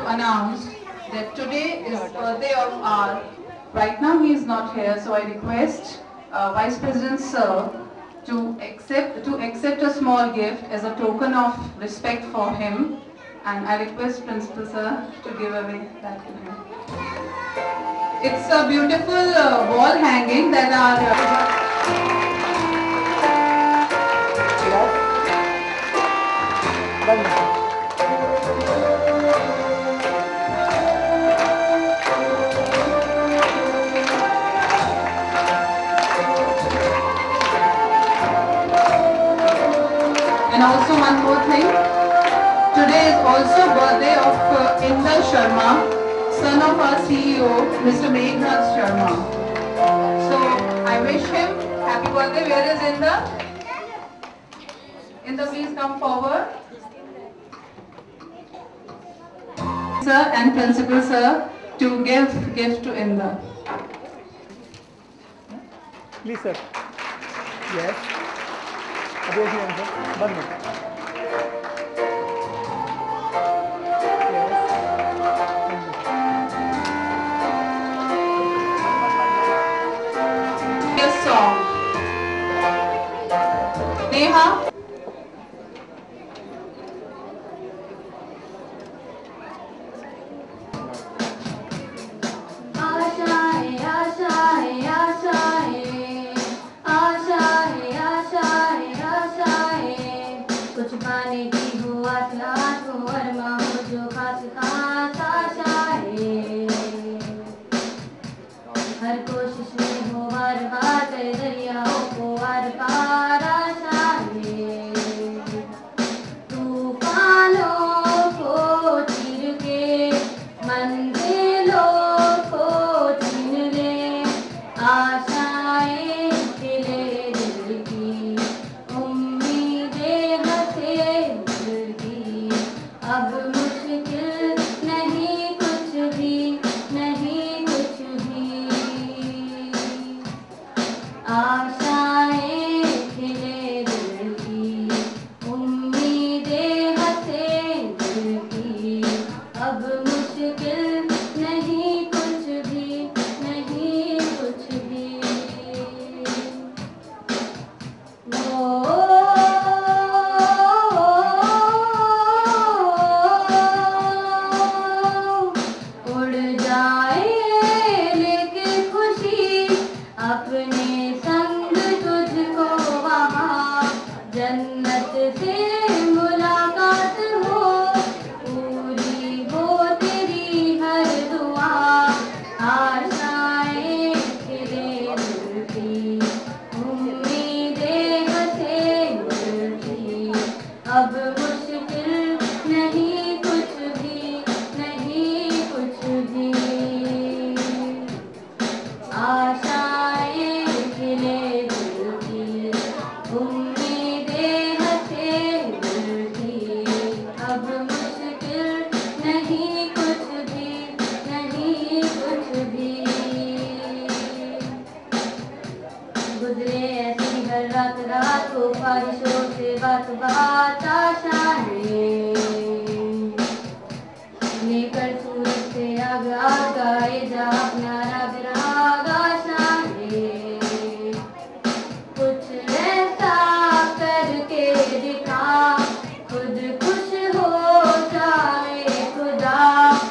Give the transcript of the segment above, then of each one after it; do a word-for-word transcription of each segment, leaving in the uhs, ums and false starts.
announced that today is birthday of our. Right now he is not here, so I request uh, Vice President Sir to accept to accept a small gift as a token of respect for him, and I request Principal Sir to give away that to him. It's a beautiful uh, wall hanging that our. Uh, And also one more thing, today is also birthday of uh, Inder Sharma, son of our C E O, Mister Meghnad Sharma. So I wish him happy birthday. Where is Inder? Inder, please come forward. Sir and Principal Sir to give gift to Inder. Please sir. Yes. One minute. Yes. Song. Neha. कुछ पाने की हो आसलात हो अरमा हो जो खास खास आशाएं, हर कोशिश में हो बार बार कई दरियाओं को आर पार आशाएं, तूफानों को चीर के मंजिलों को छीन ले आशाएं खिले दिल की अब मुश्किल नहीं कुछ भी नहीं कुछ भी आशाएं खिले दिल की उम्मीदें हंसे दिल की अब मुश्किल नहीं कुछ भी नहीं कुछ भी वो अपने संग तुझको वहाँ जन्नत से मुलाकात हो पूरी हो तेरी हर दुआ आशाएं खिले दिल की उम्मीदें हंसे दिल की अब मुश्किल नहीं कुछ भी नहीं कुछ भी आशा गुजरे ऐसी हर रात रात को ख्वाहिशों से बात बात आशाएं लेकर सूरज से आग आगाए जा अपना राग राग आशाएं कुछ ऐसा करके दिखा खुद खुश हो जाए खुदा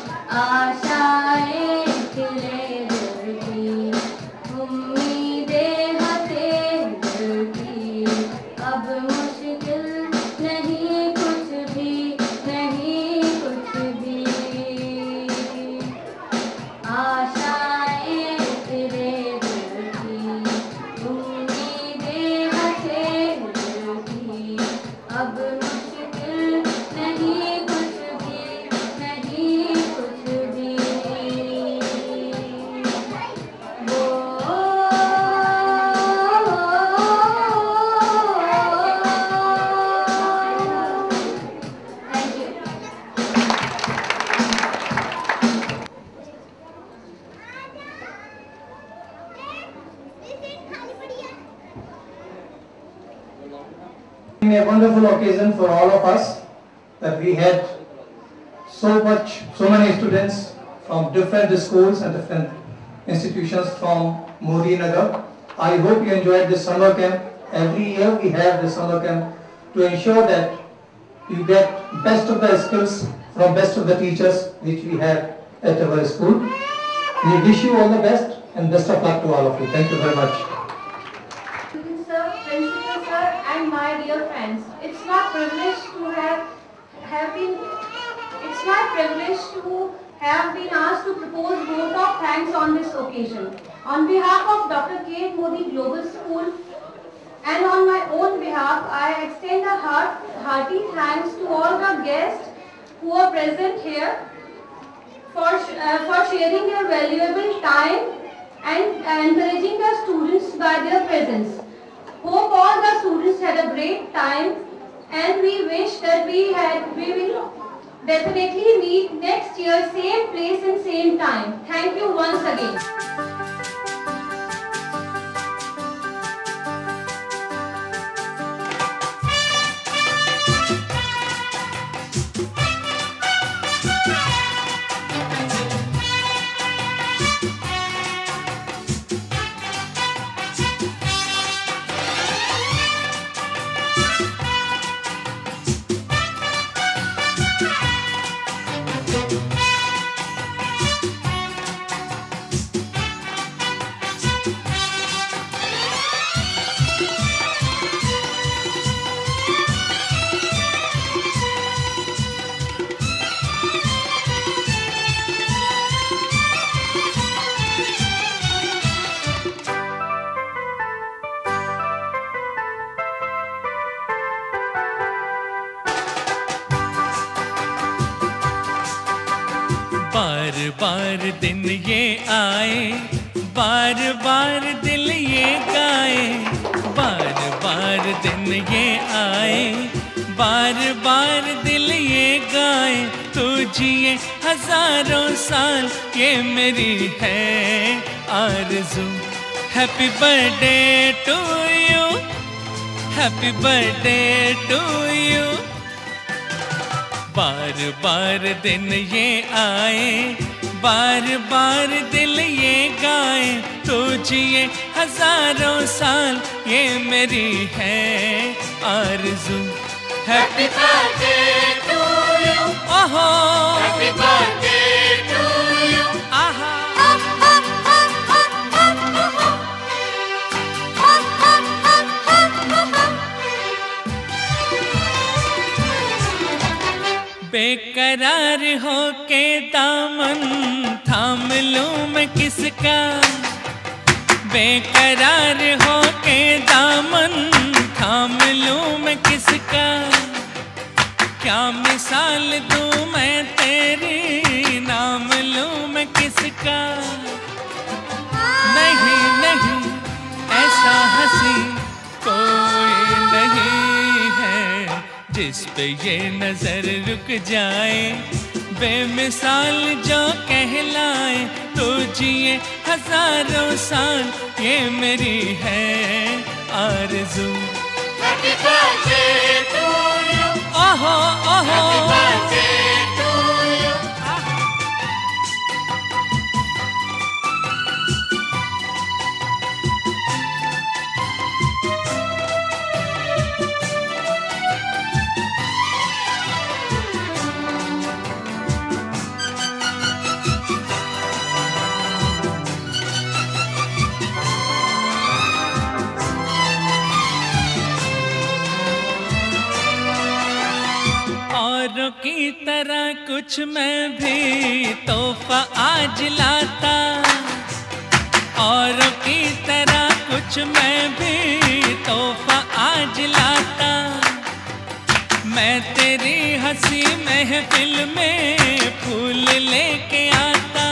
आशाएं खिले दिल की उम्मीदें अब मुश्किल नहीं कुछ भी नहीं कुछ भी आशाएं तेरे दिल की उम्मीदें हंसे दिल की अब मुश्किल नहीं कुछ भी नहीं कुछ भी वो A wonderful occasion for all of us that we had so much, so many students from different schools and different institutions from Modi Nagar. I hope you enjoyed this summer camp. Every year we have this summer camp to ensure that you get best of the skills from best of the teachers which we have at our school. We wish you all the best and best of luck to all of you. Thank you very much. Sir, Principal Sir, and my dear friends, it's my privilege to have have been. It's my privilege to have been asked to propose vote of thanks on this occasion. On behalf of Doctor K. Modi Global School and on my own behalf, I extend a heart, hearty thanks to all the guests who are present here for, uh, for sharing their valuable time and uh, encouraging the students by their presence. Hope all the students had a great time, and we wish that we had we will definitely meet next year, same place and same time. Thank you once again. बार बार दिन ये आए, बार बार दिल ये गाए, बार बार दिन ये आए, बार बार दिल ये गाए, तू जिए हजारों साल ये मेरी है आरज़ू। Happy birthday to you, happy birthday to you. बार बार दिन ये आए, बार बार दिल ये गाए, तो जिए हजारों साल ये मेरी है आरज़ू। हैप्पी बर्थडे टू यू, ओहो हैप्पी बर्थडे टू यू, आहा। बेकरार हो के दामन थाम लूं मैं किसका, बेकरार हो के दामन थाम लूं मैं किसका। क्या मिसाल दूं मैं तेरी, नाम लूं मैं किसका। नहीं नहीं ऐसा हंसी कोई नहीं है जिस पे ये नजर रुक जाए, बेमिसाल जो कहलाए, तो जिए हजारों साल ये मेरी है आरज़ू। हैप्पी बर्थडे टू यू, ओहो ओहो हैप्पी बर्थडे टू यू। औरों की तरह कुछ मैं भी तोहफा आज लाता, औरों की तरह कुछ मैं भी तोहफा आज लाता। मैं तेरी हंसी महफिल में फूल लेके आता,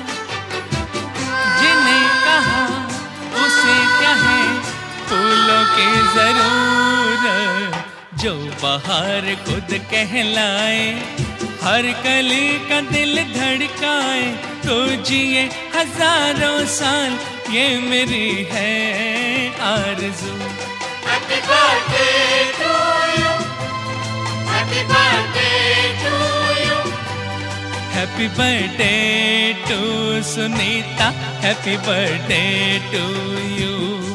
जिन्हें कहा उसे कहे फूलों की जरूरत, जो बाहर खुद कहलाए, हर कली का दिल धड़काए, तो जिए हजारों साल ये मेरी है आरज़ू। Happy birthday to you, happy birthday to you, happy birthday to Sunita, happy birthday to you.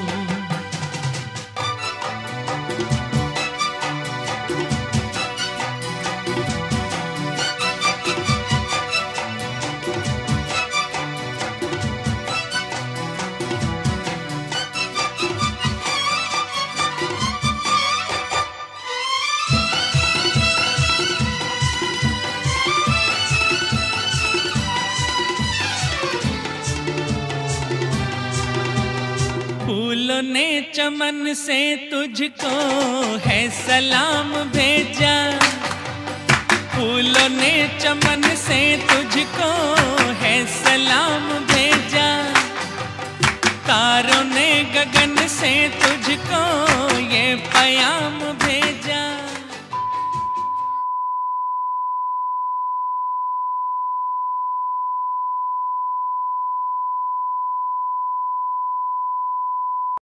फूलों ने चमन से तुझको है सलाम भेजा, फूलों ने चमन से तुझको है सलाम भेजा, तारों ने गगन से तुझको ये प्याम भेजा।